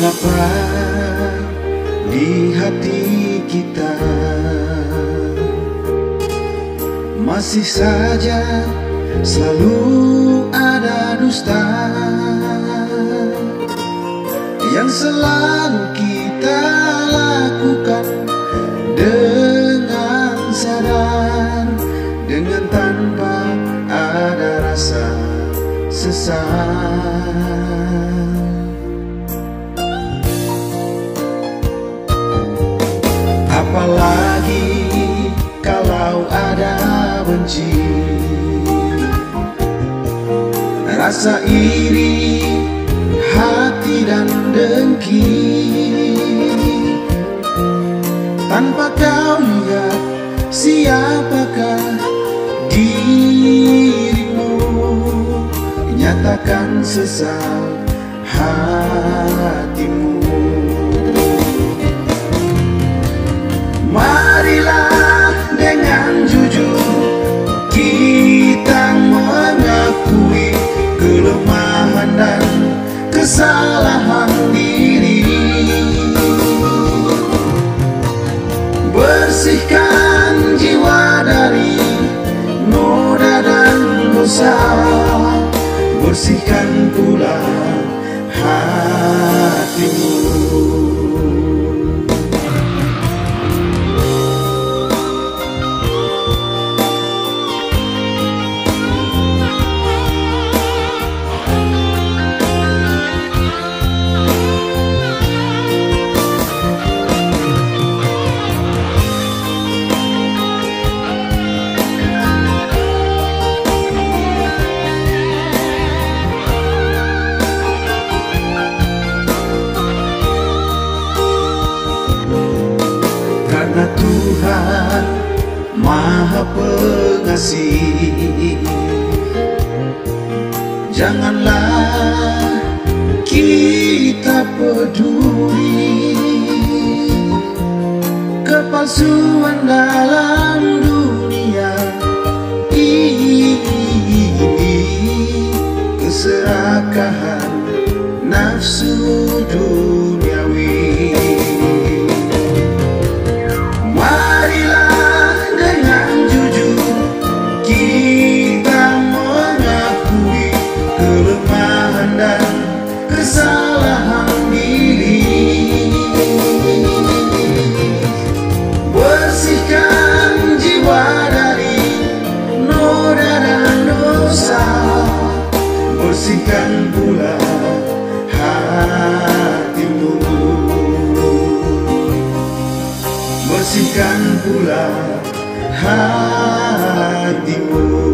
Mengapa di hati kita masih saja selalu ada dusta yang selalu kita lakukan dengan sadar, dengan tanpa ada rasa sesat. Apalagi kalau ada benci, rasa iri, hati dan dengki. Tanpa kau lihat siapakah dirimu, nyatakan sesal hatimu. Marilah dengan jujur kita mengakui kelemahan dan kesalahan diri. Bersihkan jiwa dari noda dan dosa, bersihkan pula hatimu. Karena Tuhan Maha Pengasih, janganlah kita peduli kepalsuan dalam dunia ini, keserakahan nafsu duniawi. Kesalahan diri, bersihkan jiwa dari noda dan dosa, bersihkan pula hatimu, bersihkan pula hatimu.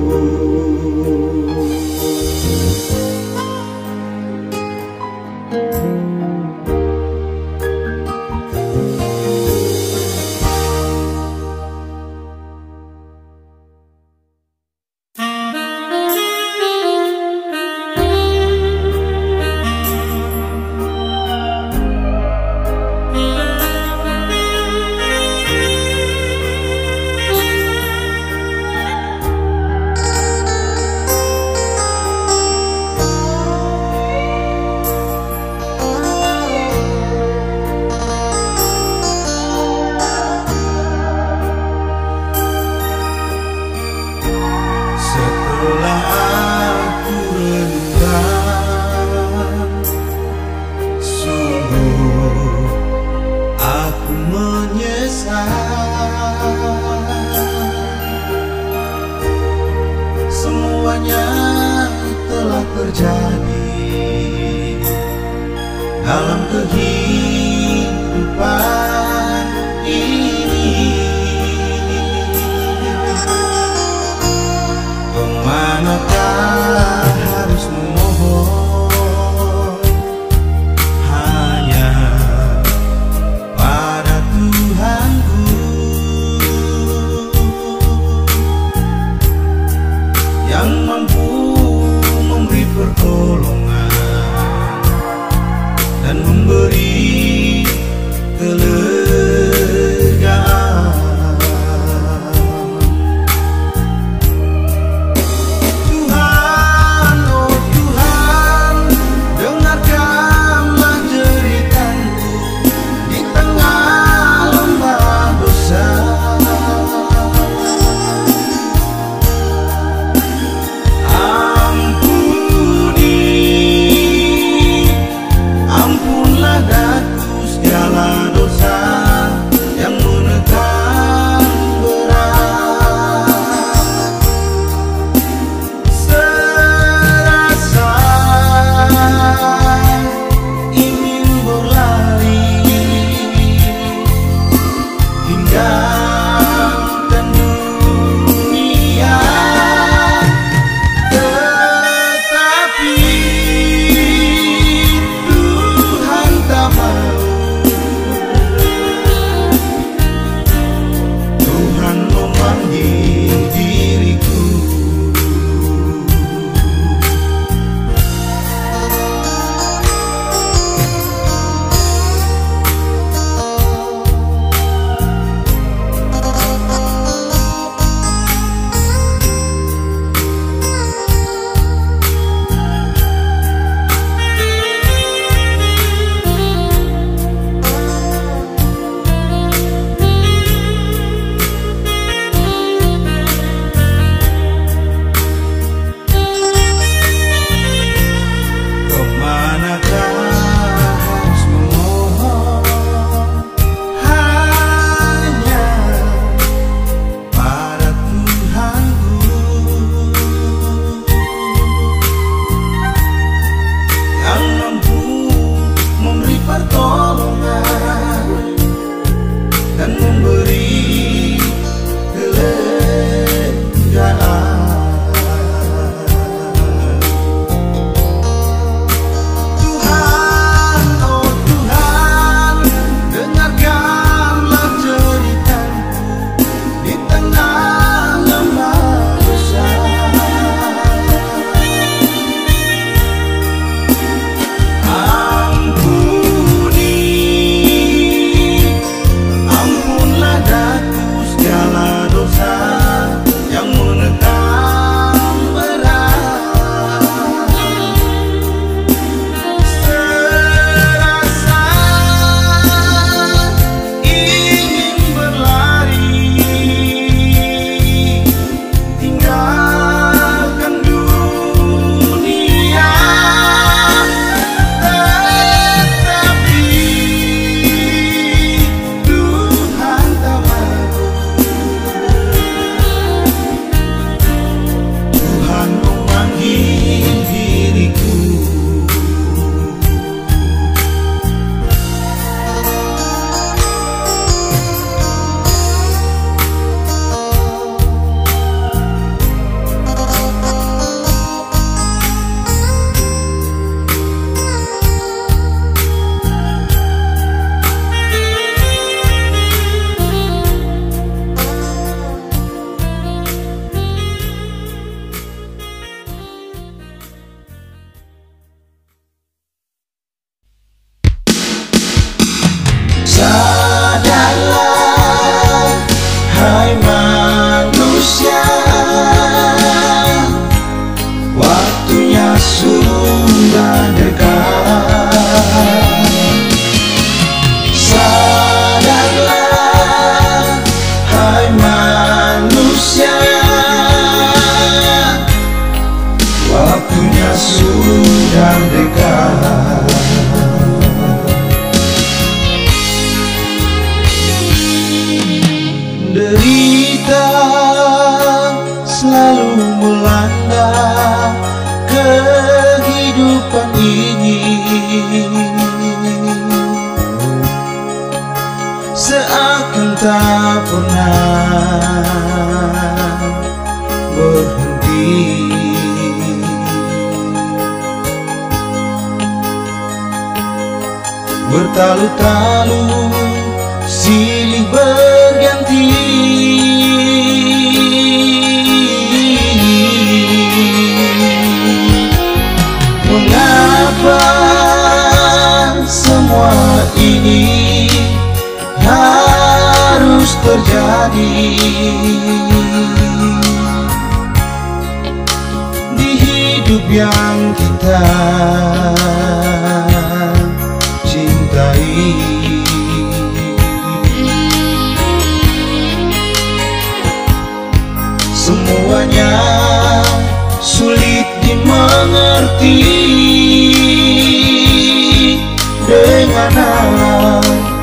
Semuanya telah terjadi dalam kehidupan ini. Kemanakah harus memohon? Hanya pada Tuhanku yang mampu memberi pertolongan dan memberi sudah dekat. Derita selalu melanda kehidupan ini, seakan tak pernah berhenti. Bertalu-talu silih berganti, mengapa semua ini harus terjadi di hidup yang kita cintai? Semuanya sulit dimengerti dengan alam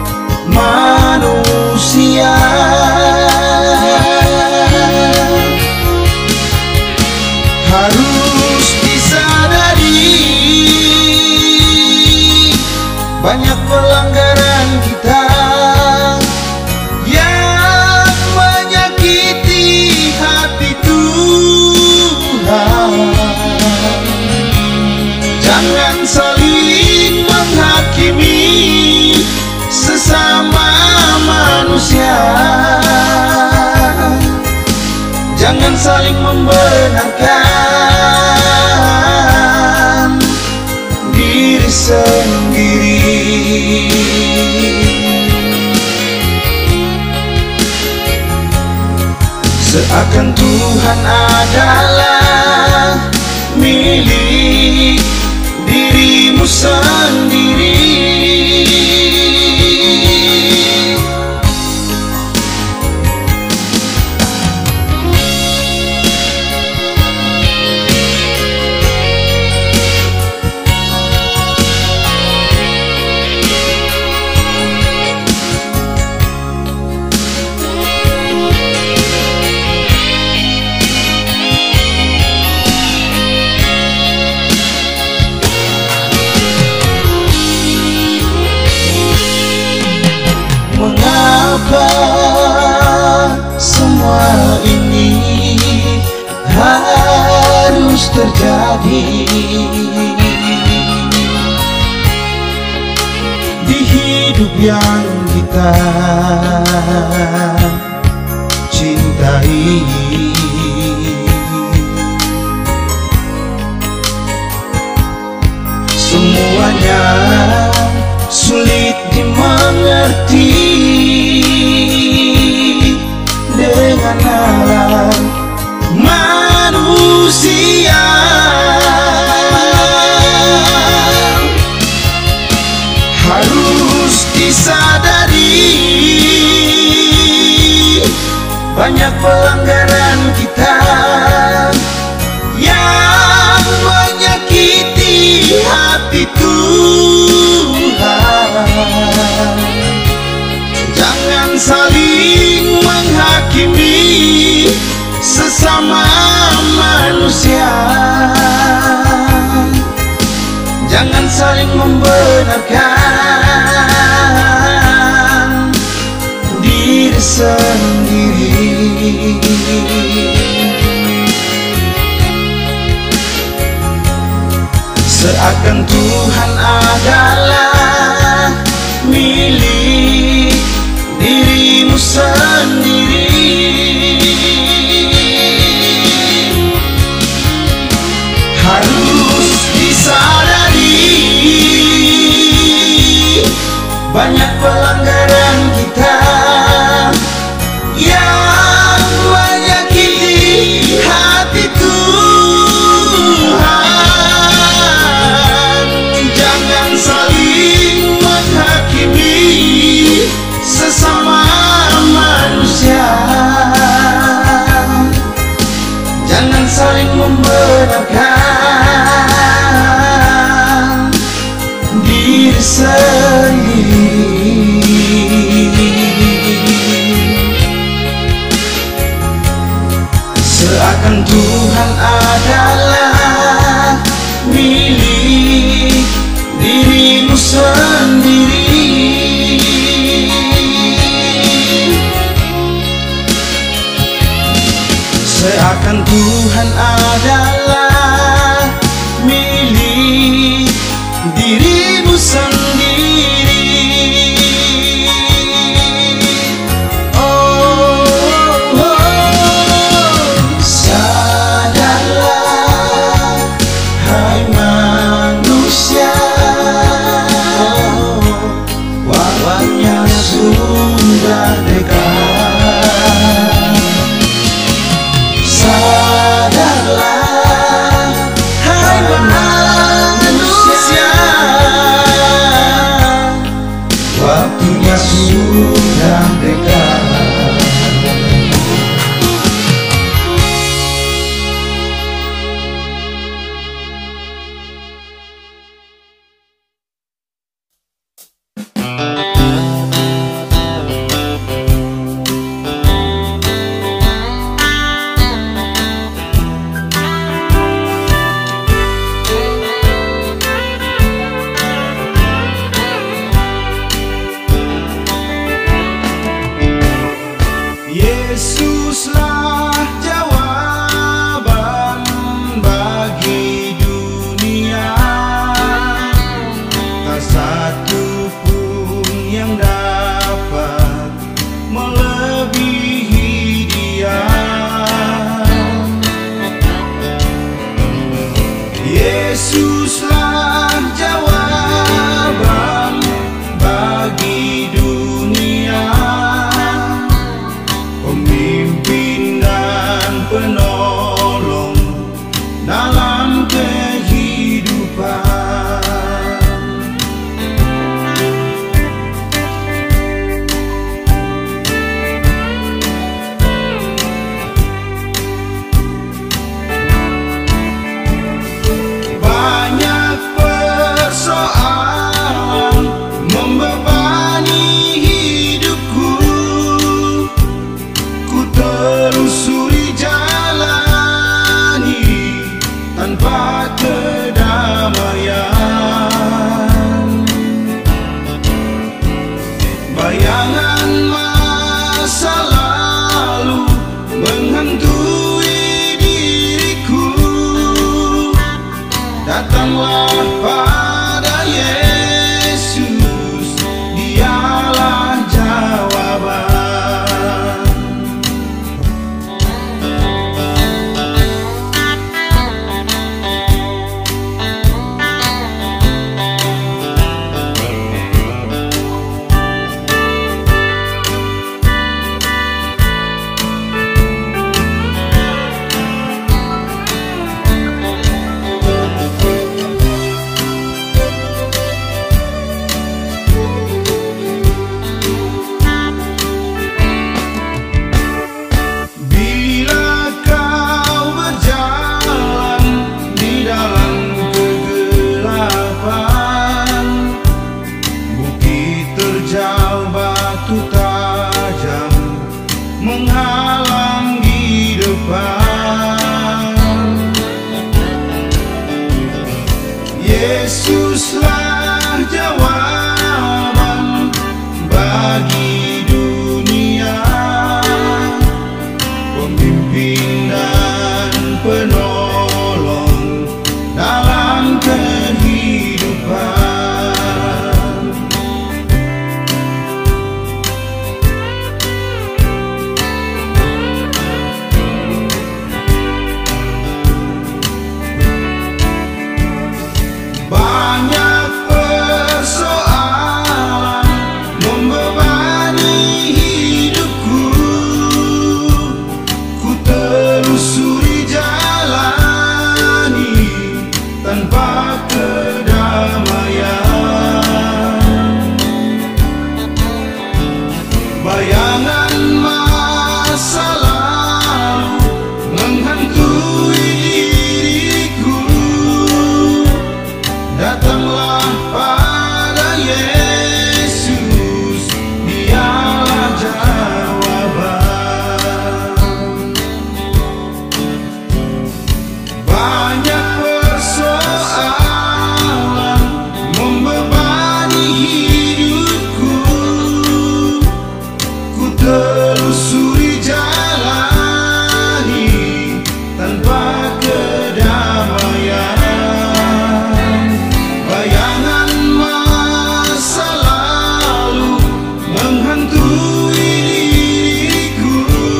manusia. Harus disadari banyak pelanggaran kita yang menyakiti hati Tuhan. Jangan saling menghakimi sesama manusia, jangan saling membenarkan diri sendiri. Seakan Tuhan adalah milik dirimu sendiri. Mengapa semua ini harus terjadi di hidup yang kita cintai? Semuanya sulit dimengerti dengan alam manusia. Harus disadari banyak pelanggaran kita yang menyakiti hati Tuhan. Jangan saling menghakimi sesama manusia, jangan saling membenarkan diri sendiri. Seakan Tuhan adalah milik dirimu sendiri. Harus disadari banyak pelanggaran kita yang menyakiti hati Tuhan. Jangan saling menghakimi sesama manusia, jangan saling membenarkan Yesuslah jawaban bagi dunia, pemimpin dan penolong dalam kehidupan. Banyak persoalan membebani hidupku, ku telusuri jalani tanpa kedamaian. Bayangan masa lalu menghantui diriku, datanglah pada Yesus, dialah jawaban. Menghalangi depan, Yesuslah jawaban bagi dunia, pemimpin dan penolong dalam kehidupan. Banyak persoalan membebani hidupku, ku telusuri jalani tanpa kedamaian. Bayangan masa lalu menghantui diriku, datanglah pada Yesus, dialah jawaban. Banyak persoalan membebani hidupku, ku telusuri jalani tanpa kedamaian. Bayangan masa lalu menghantui diriku,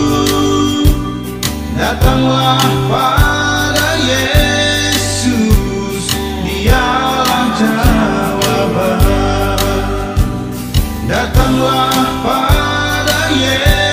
datanglah pada Yesus, dialah jawaban. Datanglah pada Yesus,